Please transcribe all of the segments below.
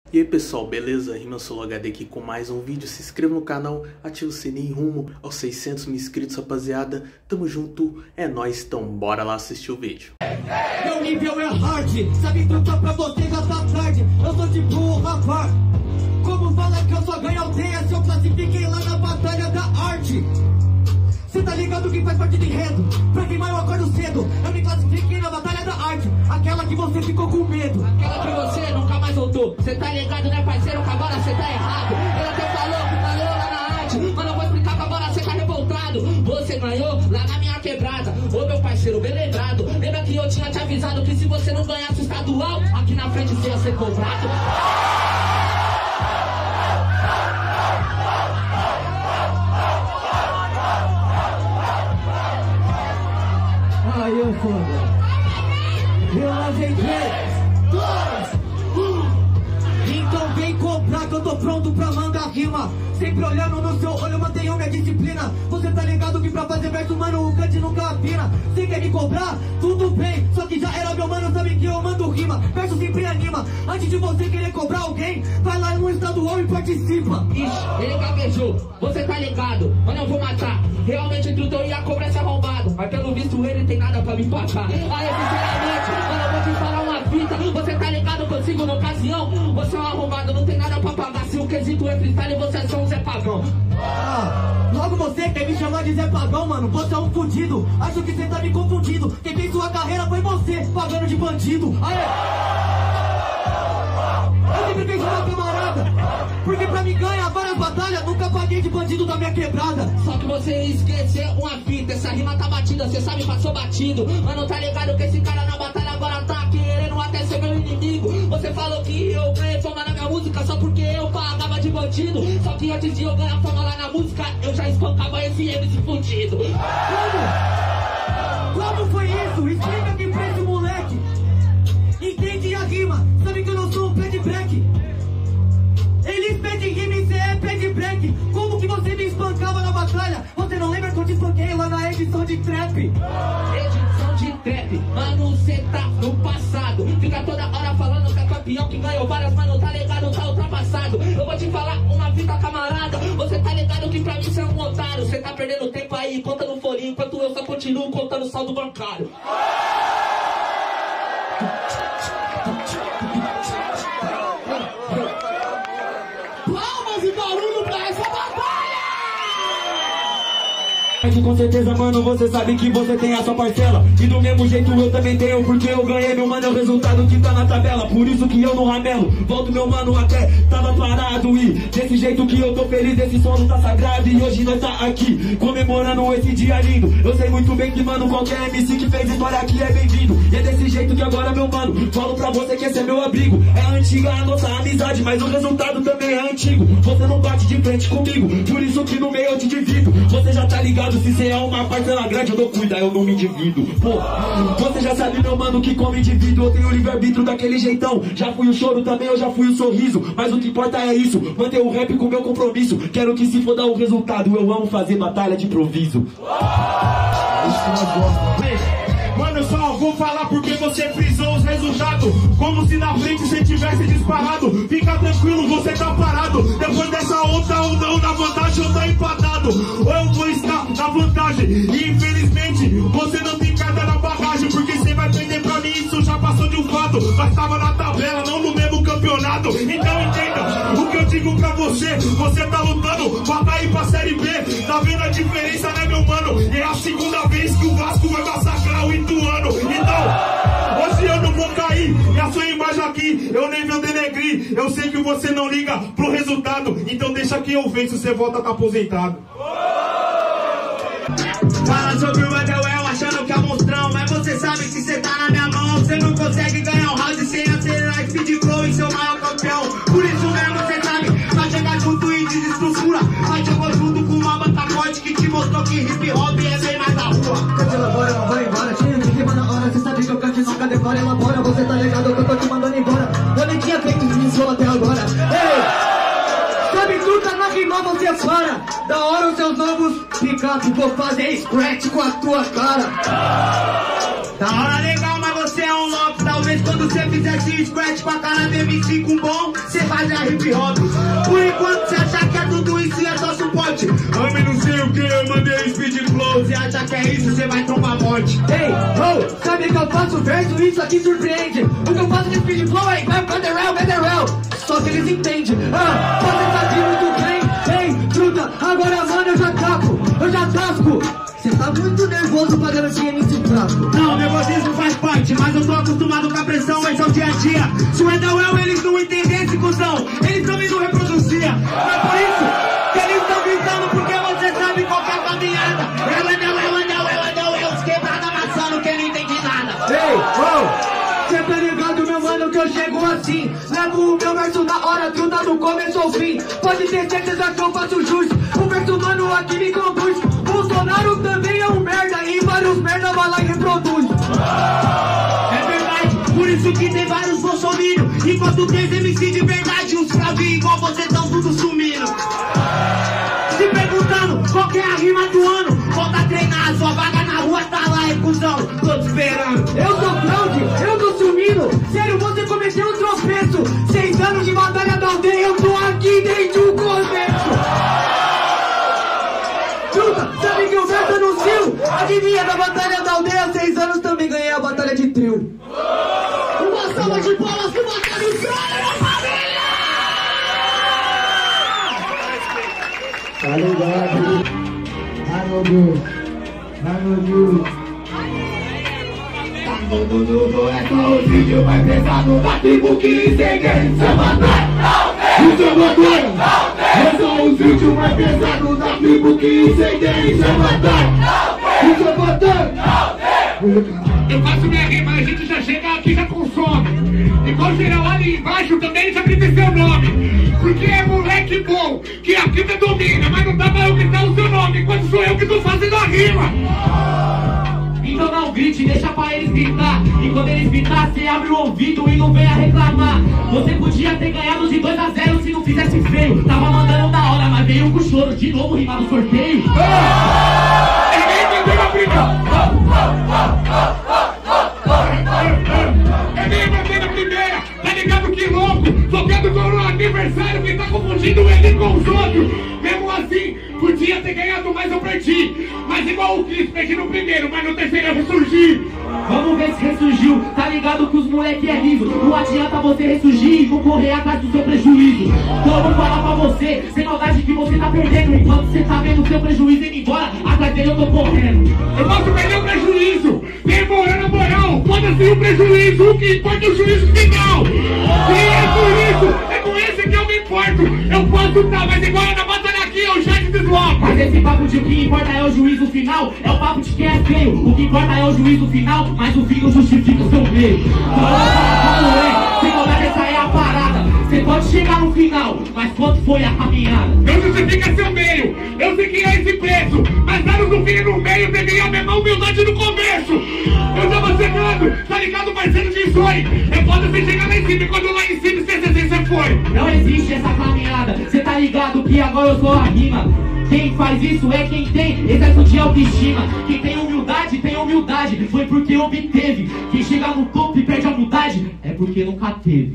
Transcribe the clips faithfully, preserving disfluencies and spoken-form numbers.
E aí pessoal, beleza? RimaSoloHD aqui com mais um vídeo. Se inscreva no canal, ative o sininho rumo aos seiscentos mil inscritos, rapaziada. Tamo junto, é nóis, então bora lá assistir o vídeo. Meu nível é hard, sabe trocar pra você já tá tarde. Eu sou de boa, rapaz. Como fala que eu só ganho aldeia se eu classifiquei lá na batalha da arte? Cê tá ligado que faz parte do enredo? Pra queimar eu acordo cedo. Eu me classifiquei na batalha da arte, aquela que você ficou com medo, aquela que você nunca mais voltou. Cê tá ligado, né, parceiro? Que agora cê tá errado. Ele até falou que ganhou lá na arte, mas não vou explicar que agora cê tá revoltado. Você ganhou lá na minha quebrada. Ô meu parceiro, bem lembrado. Lembra que eu tinha te avisado que se você não ganhasse o estadual, aqui na frente você ia ser cobrado? Aí eu foda. Eu lavei três, dois, um. Então vem cobrar que eu tô pronto pra mandar rima. Sempre olhando no seu olho, eu mantenho minha disciplina. Você tá ligado que pra fazer verso, mano, o cante nunca afina. Você quer me cobrar? Tudo bem, só que já era meu mano, sabe que eu mando rima. Verso sempre anima. Antes de você querer cobrar alguém, vai lá no estadual e participa. Ixi, ele gaguejou, você tá ligado, mano, eu vou matar. Realmente tudo eu ia cobrar esse arrombado, mas pelo visto ele tem nada pra me pagar. Aí, sinceramente, mano, eu vou te falar uma fita. Você tá ligado consigo na ocasião? Você é um arrombado, não tem nada pra pagar. Se o quesito é freestyle, você é só um Zé Pagão. Ah, logo você quer me chamar de Zé Pagão, mano? Você é um fudido, acho que você tá me confundindo. Quem fez sua carreira foi você, pagando de bandido. Aê! Eu sempre fiz uma camarada, porque pra me ganhar várias batalhas, nunca paguei de bandido da minha quebrada. Só que você esqueceu uma fita, essa rima tá batida, cê sabe, passou batido. Mano, tá ligado que esse cara na batalha agora tá querendo até ser meu inimigo. Você falou que eu ganhei fama na minha música só porque eu pagava de bandido. Só que antes de eu ganhar fama lá na música, eu já espancava esse M C fudido. Como? Como foi isso? Explica aqui pra esse moleque. Entende a rima, sabe que eu não sou um pé de break. Eles pedem rima e cê é pé de break. Como que você me espancava na batalha? Você não lembra que eu te espanquei lá na edição de trap? Edição de trap, mano, cê tá no passado. Fica toda hora falando que é campeão, que ganhou várias, mano, tá ligado, tá ultrapassado. Eu vou te falar uma fita, camarada. Você tá ligado que pra mim cê é um otário. Cê tá perdendo tempo aí, conta no folhinho, enquanto eu só continuo contando o saldo bancário. Com certeza, mano, você sabe que você tem a sua parcela. E do mesmo jeito eu também tenho, porque eu ganhei, meu mano, é o resultado que tá na tabela. Por isso que eu não ramelo, volto meu mano até tava parado. E desse jeito que eu tô feliz, esse solo tá sagrado. E hoje nós tá aqui, comemorando esse dia lindo. Eu sei muito bem que, mano, qualquer M C que fez história aqui é bem-vindo. E é desse jeito que agora, meu mano, falo pra você que esse é meu abrigo. É antiga a nossa amizade, mas o resultado também é antigo. Você não bate de frente comigo, por isso que no meio eu te divido. Você já tá ligado, se cê é uma parcela grande, eu dou cuida, eu não me divido. Pô, você já sabe, meu mano, que como indivíduo eu tenho livre-arbítrio daquele jeitão. Já fui o choro também, eu já fui o sorriso. Mas o que importa é isso, manter o rap com meu compromisso. Quero que se for dar o resultado, eu amo fazer batalha de improviso. Mano, eu só vou falar porque você frisou os resultados. Como se na frente você tivesse disparado. Fica tranquilo, você tá parado. Depois dessa outra ou não na vantagem, eu tô empatado. Ou eu vou estar na vantagem. E infelizmente, você não tem carta na bagagem. Porque você vai perder pra mim, isso já passou de um fato. Nós tava na tabela, não no mesmo campeonato. Então entenda o que eu digo pra você. Você tá lutando pra cair pra Série B. Tá vendo a diferença, né, meu mano? E é a segunda vez que o Vasco vai massacrar o Ituano. Então, hoje eu não vou cair. E a sua imagem aqui, eu nem vou denegrir. Eu sei que você não liga pro resultado. Então deixa que eu venço, você volta a tá aposentado. Fala sobre o Adewell achando que é monstrão, mas você sabe que você tá na minha mão. Você não consegue ganhar um round sem acelerar speed flow e ser o maior campeão. Por isso mesmo você sabe, vai chegar junto e desestrutura. Mas jogou junto com uma banda forte que te mostrou que hip hop é bem mais da rua. Cante, elabora, não vai embora, tira de rima na hora. Cê sabe que eu cante, nunca decora, elabora. Você tá ligado que eu tô te mandando embora. Eu nem tinha feito isso até agora. Ei! Sabe tudo, tá na rima, você para. Da hora os seus novos picape, vou fazer scratch com a tua cara. Da hora legal, mas você é um louco, talvez vez quando cê fizesse squat com a cara do M C com bom, cê fazia hip hop. Por enquanto cê acha que é tudo isso e é só suporte. Ame não sei o que, eu mandei speed flow. Cê acha que é isso, cê vai tomar morte. Ei, oh, sabe que eu faço verso, isso aqui surpreende. O que eu faço de speed flow é vai federal, federal. Só que eles entendem. Ah, você tá de muito bem. Ei, truta, agora mano eu já capo, eu já tasco. Cê tá muito nervoso fazendo esse M C fraco. Não, nervosismo faz parte, mas eu tô acostumado com a pressão, esse é o dia a dia. Se o Edawel eles não entendessem, cuzão, eles também não reproduziam. Mas por isso que eles estão gritando, porque você sabe qual que é a caminhada. É o Edawel, Edawel, Edawel, os quebrados amassando, que não entende nada. Ei, oh! Cê tá ligado, meu mano, que eu chego assim. Levo o meu verso na hora, truta do começo ao fim. Pode ter certeza que eu faço jus. O verso, mano, aqui me conduz. Bolsonaro também é um merda e vários merda vai lá e reproduz. É verdade, por isso que tem vários bolsominions. Enquanto tem M C de verdade, os fravinhos igual você tão tudo sumindo. Se perguntando qual que é a rima do ano, volta a treinar, sua vaga na rua tá lá, é cuzão, tô te esperando. Eu sou fraude, eu tô sumindo. Sério, você cometeu um tropeço. Seis anos de batalha da aldeia, eu tô aqui desde o começo. Truta, sabe que o verso anunciou? Adivinha, da batalha da aldeia, seis anos também ganhei a batalha de trio. Uma salva de palmas pro Batalha do Sonho, família! Tá ligado? Tá no Deus, tá no Deus. Tá no Deus, é só o vídeo mais pesado da tribo que ninguém se matar. Isso é batalha! É só o vídeo mais pesado da tribo que ninguém se matar. Isso é batalha! Eu faço minha rima, a gente já chega aqui, já consome. Igual geral ali embaixo também já grita seu nome. Porque é moleque bom, que a vida domina. Mas não dá pra eu gritar o seu nome, quando sou eu que tô fazendo a rima. Então não grite, deixa pra eles gritar. E quando eles gritar, cê abre o ouvido e não venha reclamar. Você podia ter ganhado de dois a zero se não fizesse feio. Tava mandando da hora, mas veio com choro. De novo rimar no sorteio. Ninguém mandou a briga. É nem mandando a primeira, tá ligado que louco? Tocando com o aniversário que tá confundindo ele com os outros. Mesmo assim, podia ter ganhado, mas eu perdi. Mas igual o Cris, perdi no primeiro, mas no terceiro eu ressurgi. Vamos ver se ressurgiu, tá ligado que os moleque é liso. Não adianta você ressurgir e vou correr atrás do seu prejuízo. Então eu vou falar pra você, sem maldade que você tá perdendo. Enquanto você tá vendo o seu prejuízo indo embora, atrás dele eu tô correndo. Eu posso perder o prejuízo, demorando a moral. Foda-se o prejuízo, o que importa é o juízo final. E é por isso, é com esse que eu me importo. Eu posso tá, mas igual na batalha aqui eu já te desloco. Mas esse papo de o que importa é o juízo final, é o papo de quem é feio. O que importa é o juízo final, mas o fim não justifica o seu meio. Então eu vou falar como é, sem maldade, essa é a parada. Você pode chegar no final, mas quanto foi a caminhada? Não justifica seu meio, eu sei que é esse preço. Mas anos no fim e no meio, peguei a mesma humildade no começo. Eu tava chegando, tá ligado, parceiro de sonho. É foda você chegar lá em cima e quando lá em cima você você foi. Não existe essa caminhada, cê tá ligado que agora eu sou a rima. Quem faz isso é quem tem excesso de autoestima. Quem tem humildade, tem humildade, foi porque obteve. Quem chega no topo e perde a humildade, é porque nunca teve.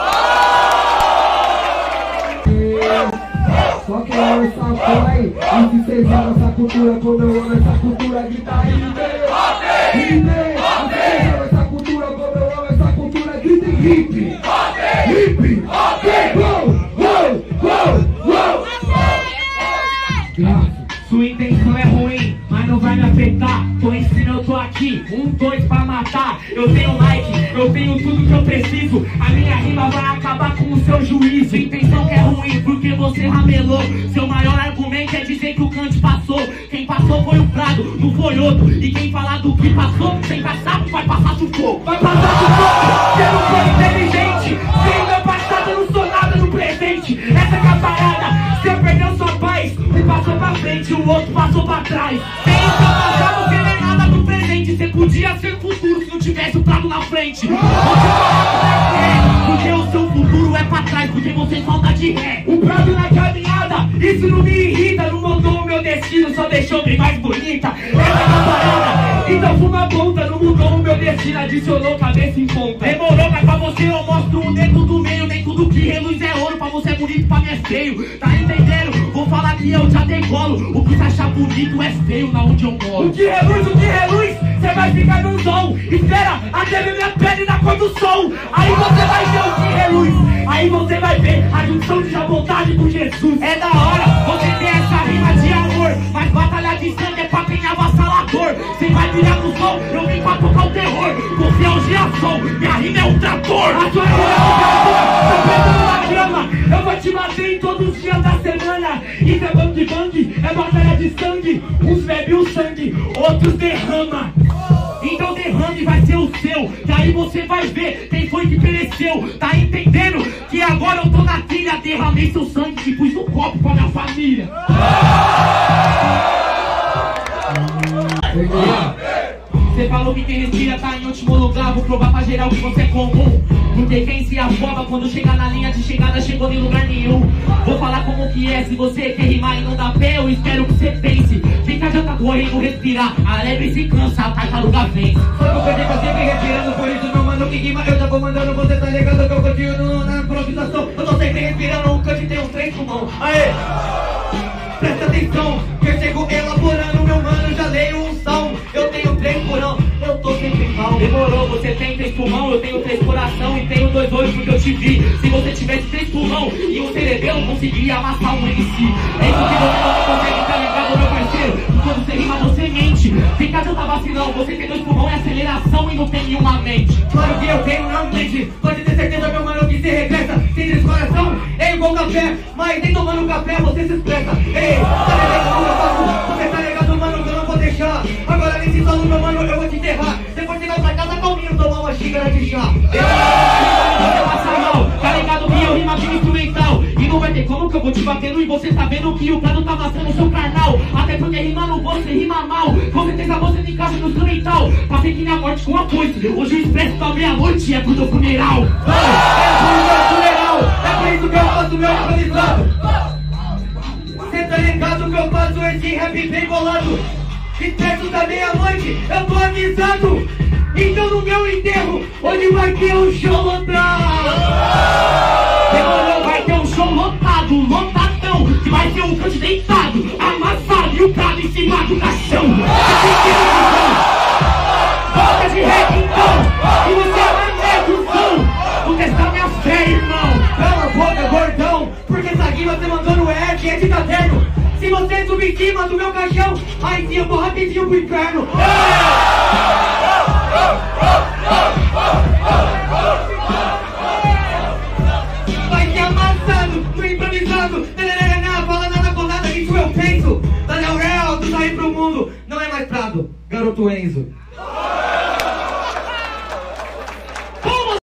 Só que eu amo essa porra aí. E se vocês amam essa cultura, como eu amo essa cultura, grita aí, hip! Hip! E se vocês amam essa cultura, como eu amo essa cultura, grita hip! Hip! Go! Go! Go! Go! Sua intenção é ruim, mas não vai me afetar. Tô ensinando, eu tô aqui, um, dois pra matar. Eu tenho like, eu tenho tudo que eu preciso. A minha rima vai acabar com o seu juízo. Intenção que é ruim, porque você ramelou. Seu maior argumento é dizer que o Kant passou. Quem passou foi o Prado, não foi outro. E quem falar do que passou, sem passado, vai passar sufoco. Vai passar sufoco, você não foi inteligente. Sem meu passado, eu não sou nada no presente. Essa é a parada, você perdeu sua paz. Um passou pra frente, o outro passou pra trás. Sem o seu passado, você não é nada no presente. Você podia ser futuro se não tivesse o Prado na frente. Você é, porque o seu futuro é pra trás, porque você só anda de ré. O Prado na caminhada, isso não me irrita. Não mudou o meu destino, só deixou bem mais bonita. Essa é a parada, então fuma a ponta. Não mudou o meu destino, a adicionou cabeça em ponta. Demorou, mas pra você eu mostro o dedo do meio. Nem tudo que reluz é ouro, pra você é bonito, pra mim é feio. Tá entendendo? Vou falar que eu já decolo. O que você achar bonito é feio na onde eu moro. O que reluz, o que reluz, cê vai ficar no som. Espera até ver minha pele na cor do sol. Aí você vai ver o que reluz. Aí você vai ver a junção de vontade com Jesus. É da hora você ter essa rima de amor, mas batalha de sangue é pra quem é avassalador. Cê vai virar no som, eu vim pra tocar o terror. Você é o girassol, minha rima é um trator. A sua rima é um trator, tá pegando na grama. Eu vou te bater em todos os dias da semana. Isso é bang bang, é batalha de sangue. Uns bebe o sangue, outros derrama. Então derrame vai ser o seu, que aí você vai ver quem foi que pereceu. Tá entendendo? Que agora eu tô na trilha. Derramei seu sangue e pus no copo pra minha família. Você falou que quem respira tá em último lugar. Vou provar pra geral que você é comum. Porque quem se afoba quando chega na linha de chegada chegou em lugar nenhum. Vou falar como que é, se você quer rimar e não dá pé, eu espero que você pense. Fica adianta correndo, respirar, a lebre se cansa, a tartaruga vence. Só que eu perdi pra sempre respirando, por isso meu mano que rima eu já vou mandando. Você tá ligado que eu continuo na improvisação. Eu tô sempre respirando, o cante tem uns três pulmão. Aê! Presta atenção, que eu chego elaborando, meu mano, já leio um salmo. Eu tenho três porão, eu tô sempre mal. Demorou, você tem três pulmão, eu tenho três coração e tenho dois olhos porque eu te vi. Se você tivesse três pulmão e um cerebelo, conseguiria amassar um M C. É isso que você não consegue, tá ligado, meu parceiro? E quando você rima, você mente. Fica adianta vacilão, você tem dois pulmão e aceleração e não tem nenhuma mente. Claro que eu tenho, não mente. Pode ter certeza, meu mano, que se regressa. Sem três coração, é igual café. Mas nem tomando café, você se expressa. Ei, tá ligado como eu faço? Você tá ligado, mano, que eu não vou deixar. Agora nesse solo, meu mano, eu vou te enterrar. Depois você vai pra casa calminho, tomar uma xícara de chá. Você passa mal, tá ligado que eu rima de instrumental. E não vai ter como que eu vou te batendo e você sabendo que o plano tá amassando o seu carnal. Até porque rimando você rima mal. Com certeza você te encaixa no instrumental. Passei que minha morte com a coisa. Hoje o expresso da meia-noite é pro teu funeral. É pro meu funeral, é por isso que eu faço meu improvisado. Cê tá ligado que eu faço esse rap bem bolado. Expresso da meia-noite, eu tô avisado. Então no meu enterro, onde vai ter um show lotado. Demorou, vai ter um show lotado, lotadão. Que vai ter um cante deitado, amassado e o prado em cima do caixão. Volta de rap então, e você é o som. Vou testar minha fé, irmão. Cala a boca, gordão, porque essa rima você mandou no Ed, é de caderno. Se você subir em cima do meu caixão, aí sim eu vou rapidinho pro inferno. Vai ser amassado, no improvisado. Não fala nada com nada, isso eu penso. Daniel Real, tu sair pro mundo. Não é mais Prado, garoto Enzo.